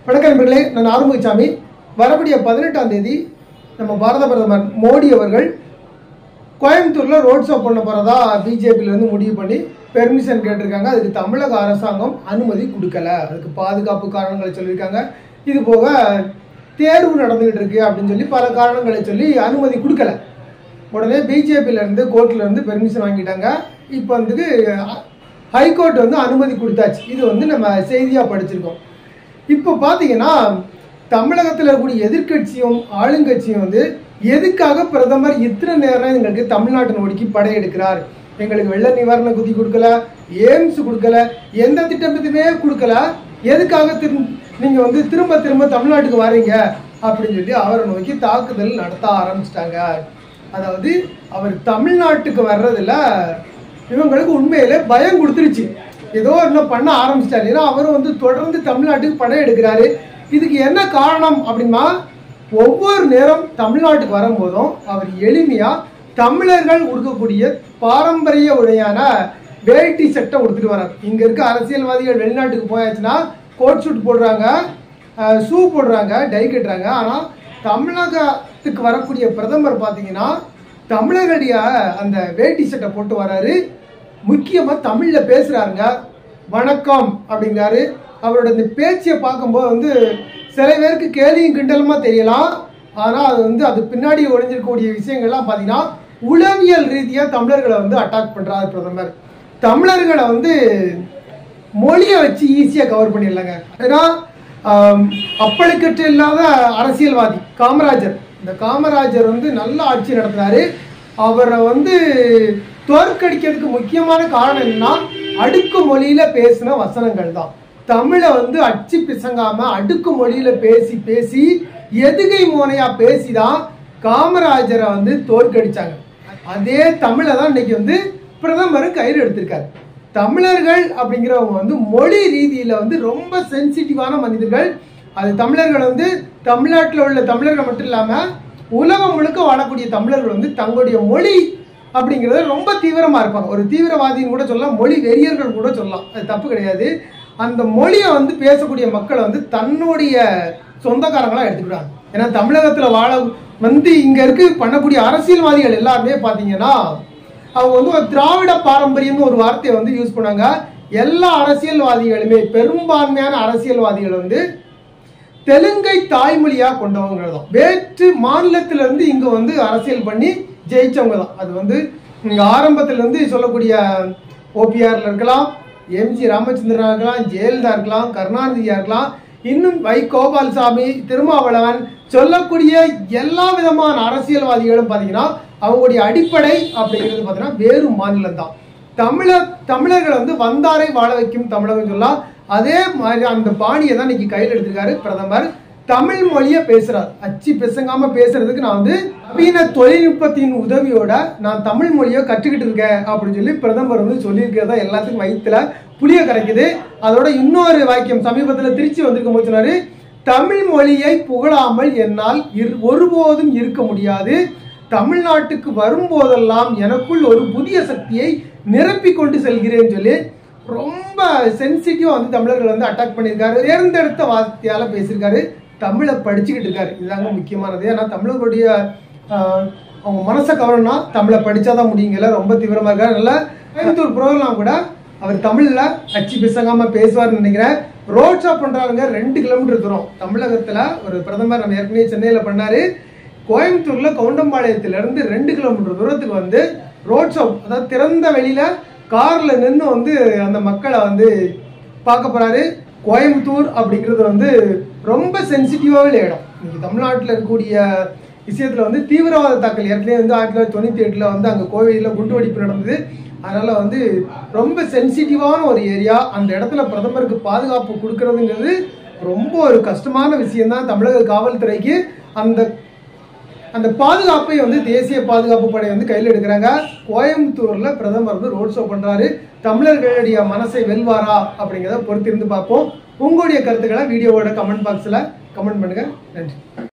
வணக்கம் நண்பர்களே, நான் ஆறுமுகசாமி. வரக்கூடிய 18ஆம் தேதி நம்ம பாரத பிரதமர் மோடி அவர்கள் கோயம்புத்தூரில் ரோட் ஷோ பண்ண போகிறதா பிஜேபியிலேருந்து முடிவு பண்ணி பெர்மிஷன் கேட்டிருக்காங்க. அதுக்கு தமிழக அரசாங்கம் அனுமதி கொடுக்கல. அதுக்கு பாதுகாப்பு காரணங்களை சொல்லியிருக்காங்க. இது போக தேர்வு நடந்துகிட்டு இருக்கு அப்படின்னு சொல்லி பல காரணங்களை சொல்லி அனுமதி கொடுக்கல. உடனே பிஜேபியிலேருந்து கோர்ட்லேருந்து பெர்மிஷன் வாங்கிட்டாங்க. இப்போ வந்து ஹைகோர்ட் வந்து அனுமதி கொடுத்தாச்சு. இது நம்ம செய்தியாக படிச்சிருக்கோம். இப்போ பார்த்தீங்கன்னா தமிழகத்தில் இருக்கக்கூடிய எதிர்கட்சியும் ஆளுங்கட்சியும் எதுக்காக பிரதமர் இத்தனை நேரம் எங்களுக்கு தமிழ்நாட்டை நோக்கி படையெடுக்கிறார், எங்களுக்கு வெள்ள நிவாரண குதி கொடுக்கல, எய்ம்ஸ் கொடுக்கல, எந்த திட்டத்தையுமே கொடுக்கல, எதுக்காக நீங்கள் திரும்ப திரும்ப தமிழ்நாட்டுக்கு வரீங்க அப்படின்னு சொல்லி அவரை நோக்கி தாக்குதல் நடத்த ஆரம்பிச்சிட்டாங்க. அதாவது அவர் தமிழ்நாட்டுக்கு வர்றதுல இவங்களுக்கு உண்மையிலே பயம் கொடுத்துருச்சு. ஏதோ இன்னும் பண்ண ஆரம்பிச்சிட்டாரு. ஏன்னா அவரும் தொடர்ந்து தமிழ்நாட்டுக்கு படம் எடுக்கிறாரு. இதுக்கு என்ன காரணம் அப்படின்னா, ஒவ்வொரு நேரம் தமிழ்நாட்டுக்கு வரும்போதும் அவர் எளிமையா தமிழர்கள் உடுக்கக்கூடிய பாரம்பரிய உடையான வேட்டி சட்டை உடுத்துட்டு வர்றாரு. இங்க இருக்க அரசியல்வாதிகள் வெளிநாட்டுக்கு போயாச்சுன்னா கோட் ஷூட் போடுறாங்க, ஷூ போடுறாங்க, டை கட்டுறாங்க. ஆனா தமிழகத்துக்கு வரக்கூடிய பிரதமர் பார்த்தீங்கன்னா தமிழர்களுடைய அந்த வேட்டி சட்டை போட்டு வர்றாரு. முக்கியமா தமிழ்ல பேசுறாருங்க. வணக்கம் அப்படிங்கிறாரு. அவரோட இந்த பேச்சை பார்க்கும்போது சில பேருக்கு கேலியும் கிண்டலுமா தெரியலாம். ஆனா அது பின்னாடி ஒழிஞ்சிருக்கக்கூடிய விஷயங்கள்லாம் பார்த்தீங்கன்னா உளவியல் ரீதியா தமிழர்களை அட்டாக் பண்றாரு பிரதமர். தமிழர்களை மொழியை வச்சு ஈஸியா கவர் பண்ணிடலாங்க. ஏன்னா அப்பழுக்கற்ற இல்லாத அரசியல்வாதி காமராஜர். இந்த காமராஜர் நல்ல ஆட்சி நடத்தினாரு. அவரை தோற்கடிக்கிறதுக்கு முக்கியமான காரணம் என்னன்னா, அடுக்கு மொழியில பேசின வசனங்கள் தான். தமிழை அச்சு பிசங்காம அடுக்கு மொழியில பேசி பேசி எதுகை மோனையா பேசிதான் காமராஜரை தோற்கடிச்சாங்க. அதே தமிழை தான் இன்னைக்கு பிரதமர் கையில் எடுத்திருக்காரு. தமிழர்கள் அப்படிங்கிறவங்க மொழி ரீதியில ரொம்ப சென்சிட்டிவான மனிதர்கள். அது தமிழர்கள் தமிழ்நாட்டில் உள்ள தமிழர்கள் மட்டும் இல்லாம உலகம் முழுக்க வாழக்கூடிய தமிழர்கள் தங்களுடைய மொழி அப்படிங்கிறத ரொம்ப தீவிரமா இருப்பாங்க. ஒரு தீவிரவாதின்னு கூட சொல்லலாம், மொழி வெறியர்கள் கூட சொல்லலாம். அது தப்பு கிடையாது. அந்த மொழியை பேசக்கூடிய மக்களை தன்னுடைய சொந்தக்காரங்களா எடுத்துக்கிறாங்க. ஏன்னா தமிழகத்துல வாழ இங்க இருக்கு பண்ணக்கூடிய அரசியல்வாதிகள் எல்லாருமே பாத்தீங்கன்னா அவங்க ஒரு திராவிட பாரம்பரியம்னு ஒரு வார்த்தையை யூஸ் பண்ணாங்க. எல்லா அரசியல்வாதிகளுமே பெரும்பான்மையான அரசியல்வாதிகள் தெலுங்கை தாய்மொழியா கொண்டவங்க தான். வேற்று மாநிலத்தில இருந்து இங்க அரசியல் பண்ணி ஜெயிச்சவங்க தான். அது இங்க ஆரம்பத்துல சொல்லக்கூடிய ஓபிஆர்ல இருக்கலாம், எம்ஜி ராமச்சந்திரனா இருக்கலாம், ஜெயலலிதா இருக்கலாம், கருணாநிதியா இருக்கலாம், இன்னும் வை கோபால்சாமி, திருமாவளவன் சொல்லக்கூடிய எல்லா விதமான அரசியல்வாதிகளும் பாத்தீங்கன்னா அவங்களுடைய அடிப்படை அப்படிங்கிறது பாத்தீங்கன்னா வேறு மாநிலம் தான். தமிழர்கள் வந்தாரை வாழ வைக்கும் தமிழகம் சொல்லலாம். அதே மாதிரி அந்த பாணியை தான் இன்னைக்கு கையில் எடுத்திருக்காரு பிரதமர். தமிழ் மொழியை பேசுறாரு. அச்சு பிசங்காம பேசுறதுக்கு நான் நவீன தொழில்நுட்பத்தின் உதவியோட நான் தமிழ் மொழியை கற்றுக்கிட்டு இருக்கேன் அப்படின்னு சொல்லி பிரதமர் சொல்லியிருக்கிறதா எல்லாத்துக்கும் வயிற்றுல புளிய கரைக்குது. அதோட இன்னொரு வாக்கியம் சமீபத்தில் திருச்சி வந்திருக்கும் போது சொன்னாரு, தமிழ் மொழியை புகழாமல் என்னால் ஒருபோதும் இருக்க முடியாது. தமிழ்நாட்டுக்கு வரும்போதெல்லாம் எனக்குள் ஒரு புதிய சக்தியை நிரப்பி கொண்டு செல்கிறேன்னு சொல்லி ரொம்ப சென்சிட்டிவா தமிழர்கள் அட்டாக் பண்ணியிருக்காரு. தேர்ந்தெடுத்த வார்த்தையால பேசியிருக்காரு. தமிழை படிச்சுக்கிட்டு இருக்காரு. இதுதாங்க முக்கியமானது. ஏன்னா தமிழர்களுடைய அவங்க மனசை கவரணும்னா தமிழை படிச்சாதான் முடியுங்கல்ல. ரொம்ப தீவிரமா இருக்காரு. நல்ல கோயம்புத்தூர் ப்ரோக்ராம் கூட அவர் தமிழ்ல அச்சு பிசங்காம பேசுவார்னு நினைக்கிறேன். Road show பண்றாருங்க. 2 கிலோமீட்டர் தூரம் தமிழகத்துல ஒரு பிரதமர் நம்ம ஏற்கனவே சென்னையில பண்ணாரு. கோயம்புத்தூர்ல கவுண்டம்பாளையத்துல இருந்து 2 கிலோமீட்டர் தூரத்துக்கு ரோட் ஷோ, அதாவது திறந்த வெளியில கார்ல நின்று அந்த மக்களை பார்க்க போறாரு. கோயம்புத்தூர் அப்படிங்கிறது ரொம்ப சென்சிட்டிவான இடம். இன்னைக்கு தமிழ்நாட்டில் இருக்கக்கூடிய விஷயத்துல தீவிரவாத தாக்கல் ஏற்கனவே 1998 அங்க கோவையில குண்டுவெடிப்பு நடந்தது. அதனால ரொம்ப சென்சிட்டிவான ஒரு ஏரியா. அந்த இடத்துல பிரதமருக்கு பாதுகாப்பு கொடுக்கறதுங்கிறது ரொம்ப ஒரு கஷ்டமான விஷயம் தான் தமிழக காவல்துறைக்கு. அந்த பாதுகாப்பை தேசிய பாதுகாப்பு படை கையில் எடுக்கிறாங்க. கோயம்புத்தூர்ல பிரதமர் ரோட் ஷோ பண்றாரு. தமிழர்களுடைய மனசை வெல்வாரா அப்படிங்கிறத பொறுத்திருந்து பார்ப்போம். உங்களுடைய கருத்துக்களை வீடியோவோட கமெண்ட் பாக்ஸ்ல கமெண்ட் பண்ணுங்க. நன்றி.